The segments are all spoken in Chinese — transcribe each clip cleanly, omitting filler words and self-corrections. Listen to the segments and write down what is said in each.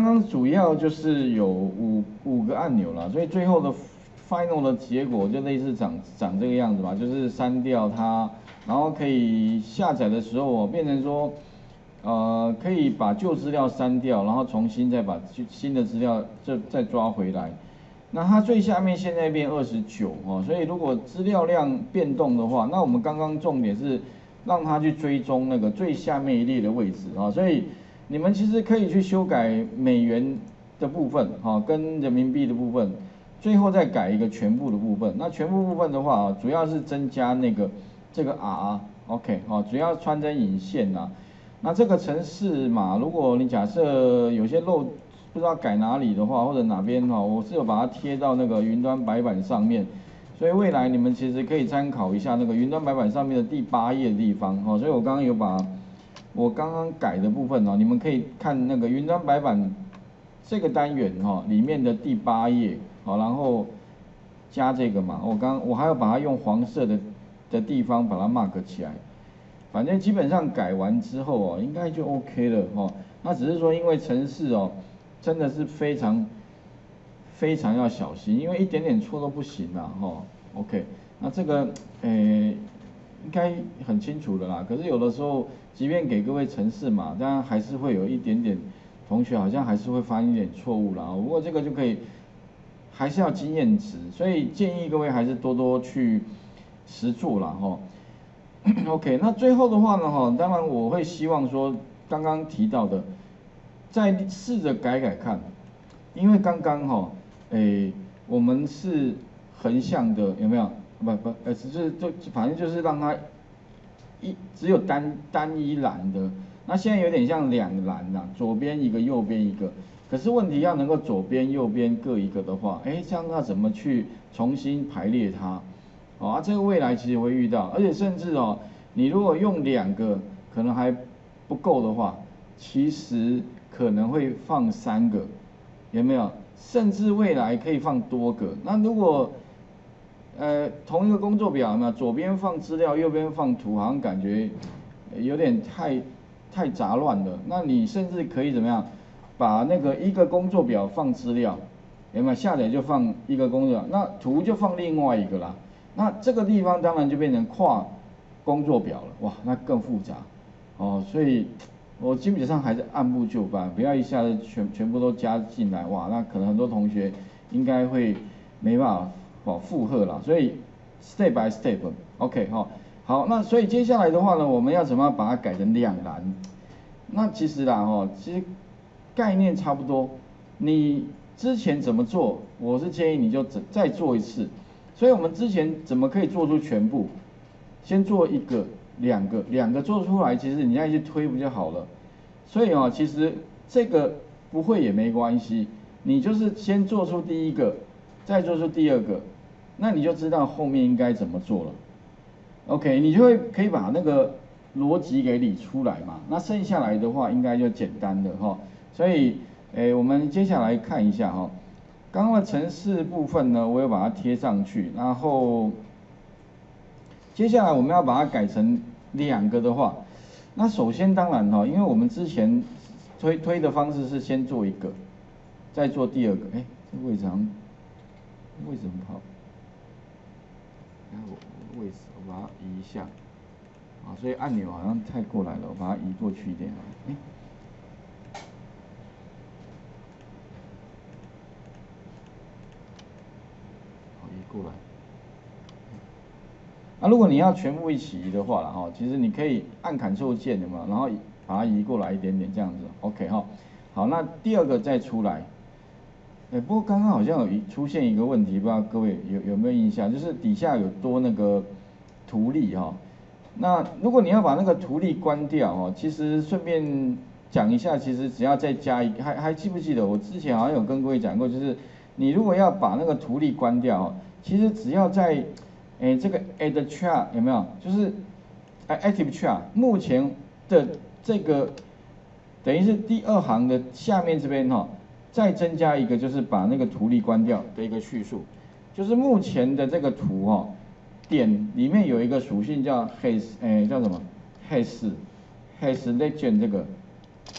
刚主要就是有五个按钮啦，所以最后的 final 的结果就类似长这个样子吧，就是删掉它，然后可以下载的时候变成说，可以把旧资料删掉，然后重新再把新的资料再抓回来。那它最下面现在变29哦，所以如果资料量变动的话，那我们刚刚重点是让它去追踪那个最下面一列的位置啊，所以你们其实可以去修改美元的部分哈，跟人民币的部分，最后再改一个全部的部分。那全部部分的话主要是增加这个 R，OK 哦，主要穿针引线呐。那这个程式码，如果你假设有些不知道改哪里的话，或者哪边哈，我是有把它贴到那个云端白板上面，所以未来你们其实可以参考一下那个云端白板上面的第8页的地方哦。所以我刚刚有把我刚刚改的部分哦，你们可以看那个云端白板这个单元哈里面的第8页好，然后加这个嘛，我还要把它用黄色的地方把它 mark 起来。反正基本上改完之后哦，应该就 OK 了哦。那只是说因为程式哦，真的是非常要小心，因为一点点错都不行啦哈。OK， 那这个应该很清楚的啦。可是有的时候，即便给各位程式码，当然还是会有一点点同学好像还是会发生一点错误啦。不过这个就可以，还是要经验值，所以建议各位还是多多去实做啦哈。OK， 那最后的话呢哈，当然我会希望说刚刚提到的，再试着改看，因为刚刚哈，我们是横向的有没有？反正就是让它只有单一栏的，那现在有点像2栏啦，左边一个，右边一个。可是问题要能够左边右边各一个的话，这样要怎么去重新排列它？这个未来其实会遇到，而且甚至哦，你如果用2个可能还不够的话，其实可能会放3个，有没有？甚至未来可以放多个。那如果同一个工作表呢，左边放资料，右边放图，好像感觉有点太杂乱了。那你甚至可以怎么样？把那个一个工作表放资料，有没有？下载就放一个工作表，那图就放另外一个啦。那这个地方当然就变成跨工作表了，哇，那更复杂哦。所以我基本上还是按部就班，不要一下子全部都加进来，哇，那可能很多同学应该会没办法负荷啦。所以 step by step，OK 哈。好，那所以接下来的话呢，我们要怎么样把它改成2栏？那其实啦其实概念差不多，你之前怎么做，我是建议你就再做一次。所以我们之前怎么可以做出全部？先做1个、2个做出来，其实你再去推不就好了？所以其实这个不会也没关系，你就是先做出第1个，再做出第2个，那你就知道后面应该怎么做了。OK， 你就可以把那个逻辑给理出来嘛。那剩下来的话应该就简单的哈。所以我们接下来看一下哈。刚刚的程式部分呢，我有把它贴上去，然后接下来我们要把它改成2个的话，那首先当然因为我们之前推的方式是先做1个，再做第2个，这位置好像为什么跑？位置我把它移一下，所以按钮好像太过来了，我把它移过去一点过来。那如果你要全部一起移的话啦其实你可以按 Ctrl 键的嘛，然后把它移过来一点点这样子 ，OK 哈。好，那第2个再出来。不过刚刚好像有出现一个问题，不知道各位有没有印象，就是底下有多那个图例哈。那如果你要把那个图例关掉其实顺便讲一下，其实只要再加一个，还记不记得我之前好像有跟各位讲过，就是你如果要把那个图例关掉其实只要在这个 add chart 有没有？就是 active chart 目前的这个等于是第2行的下面这边再增加一个，就是把那个图例关掉的一个叙述，就是目前的这个图点里面有一个属性叫 has 叫什么 has legend 这个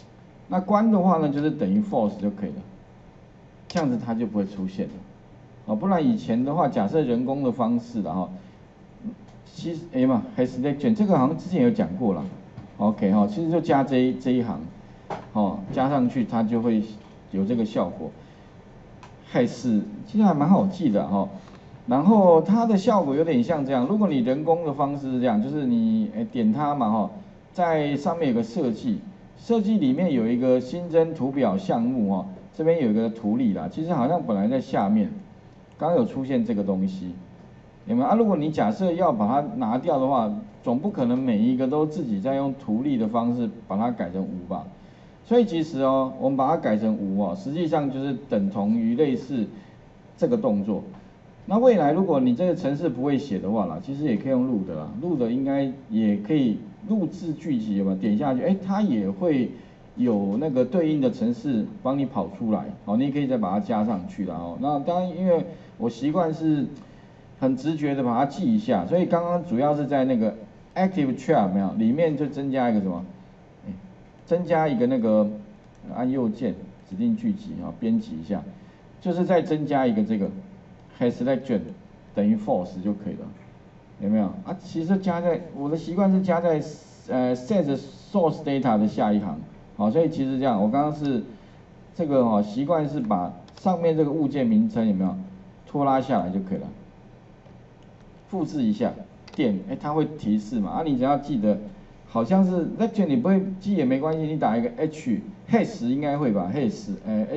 那关的话呢，就是等于 false 就可以了，这样子它就不会出现了。哦，不然以前的话，假设人工的方式的哈，其实嘛 ，selection 这个好像之前有讲过了 ，OK 哈，其实就加这一行，哦，加上去它就会有这个效果。has 其实还蛮好记的哈，然后它的效果有点像这样，如果你人工的方式是这样，就是你点它嘛哈，在上面有个设计，设计里面有一个新增图表项目哈，这边有一个图例啦，其实好像本来在下面。刚有出现这个东西，有没有啊？如果你假设要把它拿掉的话，总不可能每一个都自己在用图例的方式把它改成无吧？所以其实哦，我们把它改成无哦，实际上就是等同于类似这个动作。那未来如果你这个程式不会写的话啦，其实也可以用录的啦，录的应该也可以录制剧集有没有？点下去，它也会有那个对应的程式帮你跑出来，好，你也可以再把它加上去啦哦。那当然因为我习惯是很直觉的把它记一下，所以刚刚主要是在那个 active trap 没有里面就增加一个什么？增加一个那个按右键指定剧集啊，编辑一下，就是再增加一个这个 selection 等于 false 就可以了，有没有啊？其实加在我的习惯是加在set source data 的下一行，好，所以其实这样我刚刚是这个习惯是把上面这个物件名称有没有？拖拉下来就可以了，复制一下，点，它会提示嘛？啊，你只要记得，好像是 lecture 你不会记也没关系，你打一个 has 应该会吧 has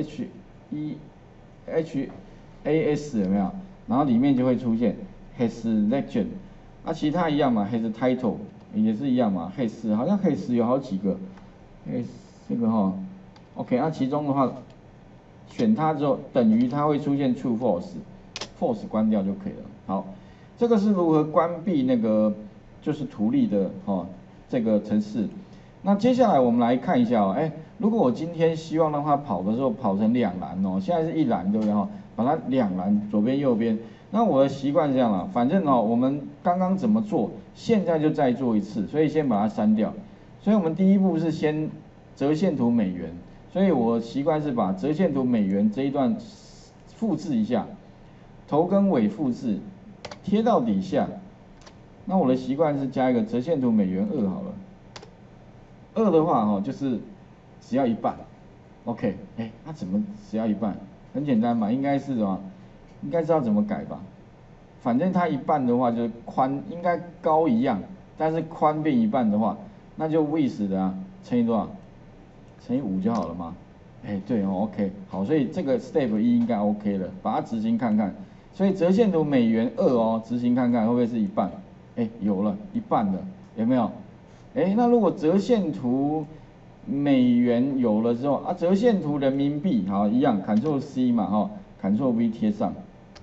has 有没有？然后里面就会出现 has lecture， 啊，其他一样嘛 has title 也是一样嘛 has 好像 has 有好几个 has 这个OK， 那其中的话选它之后等于它会出现 true false。false 关掉就可以了。好，这个是如何关闭那个就是图例的这个程式。那接下来我们来看一下如果我今天希望让它跑的时候跑成两栏现在是一栏对不对把它两栏左边右边。那我的习惯是这样啦，反正我们刚刚怎么做，现在就再做一次，所以先把它删掉。所以我们第一步是先折线图美元，所以我习惯是把折线图美元这一段复制一下。头跟尾复制，贴到底下。那我的习惯是加一个折线图美元2好了。2的话就是只要一半。OK， 那怎么只要一半？很简单嘛，应该是什么？应该知道怎么改吧？反正它一半的话就是宽应该高一样，但是宽变一半的话，那就 width 的乘以多少？乘以5就好了吗？对OK， 好，所以这个 step 1应该 OK 了，把它执行看看。所以折线图美元2执行看看会不会是一半？有了一半了，有没有？那如果折线图美元有了之后折线图人民币好一样 ，Ctrl C 嘛Ctrl V 贴上。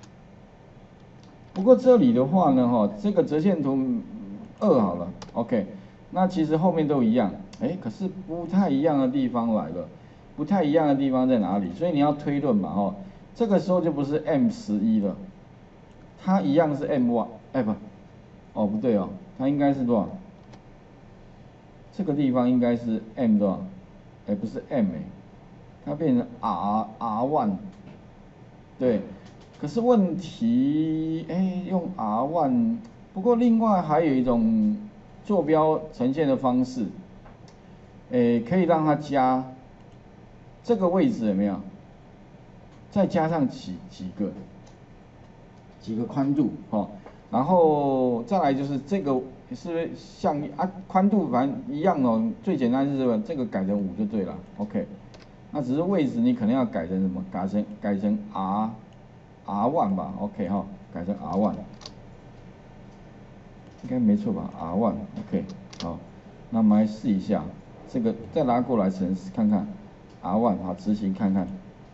不过这里的话呢这个折线图2好了 ，OK， 那其实后面都一样，可是不太一样的地方来了，不太一样的地方在哪里？所以你要推论嘛这个时候就不是 M11了，它一样是 M1，不对它应该是多少？这个地方应该是 M 多少？不是 M 它变成 R1， 对。可是问题用 R1， 不过另外还有一种坐标呈现的方式，可以让它加这个位置有没有？再加上几个宽度然后再来就是这个是不是像宽度反正一样最简单是这个改成5就对了 ，OK。那只是位置你可能要改成什么？改成 R1 吧 ，OK 改成 R1， 应该没错吧 ？R1 OK 好，那我们来试一下这个，再拿过来程式看看 R1 好执行看看。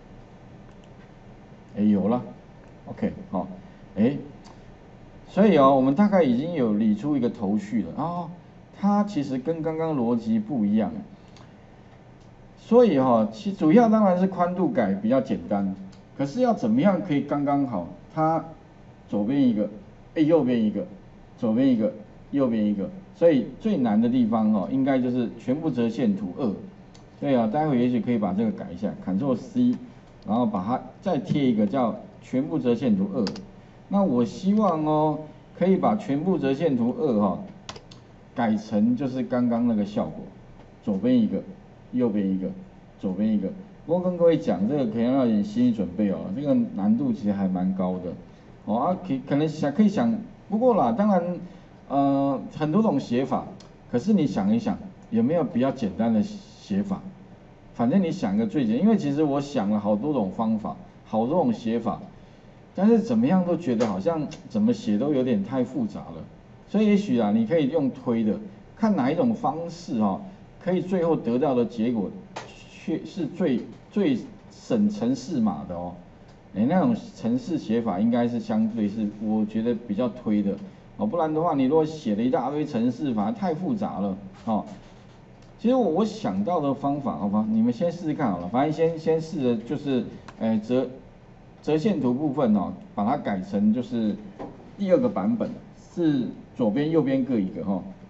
有了 ，OK， 好，所以我们大概已经有理出一个头绪了它其实跟刚刚逻辑不一样，所以其主要当然是宽度改比较简单，可是要怎么样可以刚刚好？它左边一个，右边一个，左边一个，右边一个，所以最难的地方应该就是全部折线图2， 对啊，待会也许可以把这个改一下，Ctrl C， 然后把它再贴一个叫全部折线图2。那我希望哦，可以把全部折线图2改成就是刚刚那个效果，左边一个，右边一个，左边一个。不过跟各位讲，这个可能要有点心理准备哦，这个难度其实还蛮高的。可能可以想，不过啦，当然，很多种写法，可是你想一想，有没有比较简单的写法？反正你想一个最简单，因为其实我想了好多种方法，好多种写法，但是怎么样都觉得好像怎么写都有点太复杂了。所以也许啊，你可以用推的，看哪一种方式可以最后得到的结果，却是最省程式码的哦。那种程式写法应该是相对是我觉得比较推的不然的话，你如果写了一大堆程式，反而太复杂了其实我想到的方法，好吧，你们先试试看好了，反正先试着就是，折线图部分把它改成就是第2个版本，是左边右边各一个